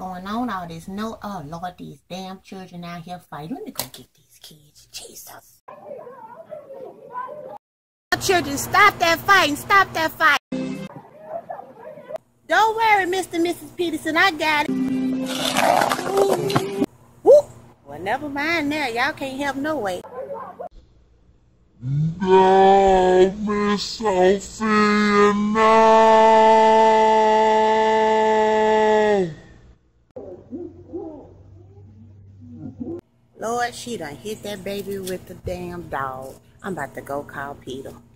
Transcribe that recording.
going on? All this no, oh Lord, these damn children out here fighting. Let me go get these kids. Jesus. Children, stop that fighting. Stop that fighting. Don't worry, Mr. and Mrs. Peterson. I got it. Woo. Well, never mind now. Y'all can't help no way. No, Miss Sophia, no! Lord, she done hit that baby with the damn dog. I'm about to go call Peter.